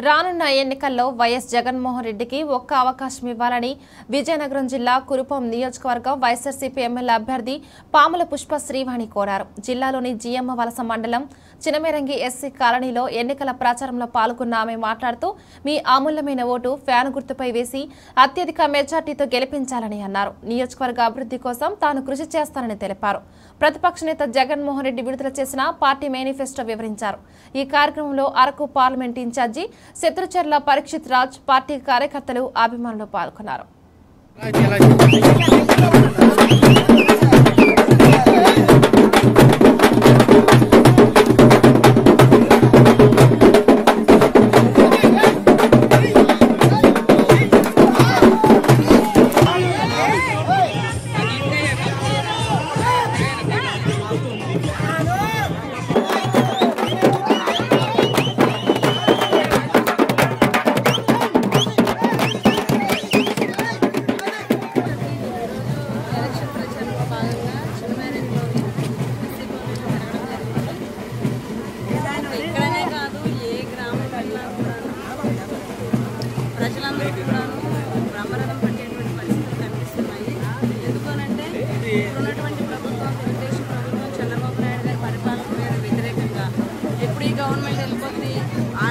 రానున్న ఎన్నికల్లో వైఎస్ జగన్మోహన్ రెడ్డికి ఒక్క అవకాశం ఇవ్వాలని విజయనగరం జిల్లా కురుపం నియోజకవర్గం వైఎస్ఆర్సీపీ ఎమ్మెల్యే అభ్యర్థి పాముల పుష్ప శ్రీ వాణి కోరారు. జిల్లాలోని జిఎమ్మ వలస మండలం చినమేరంగి ఎస్సీ కాలనీలో ఎన్నికల ప్రచారంలో పాల్గొన్న ఆమె మాట్లాడుతూ మీ అమూల్యమైన ఓటు ఫ్యాన్ గుర్తుపై వేసి అత్యధిక మెజార్టీతో గెలిపించాలని అన్నారు. నియోజకవర్గ అభివృద్ధి కోసం తాను కృషి చేస్తానని తెలిపారు. ప్రతిపక్ష నేత జగన్మోహన్ రెడ్డి విడుదల చేసిన పార్టీ మేనిఫెస్టో వివరించారు. ఈ కార్యక్రమంలో Araku parliament incharge Satrucharla Parikshit Raj, party కార్యకర్తలు, అభిమానులు పాల్గొన్నారు. గవర్నమెంట్ వెళ్ళిపోతుంది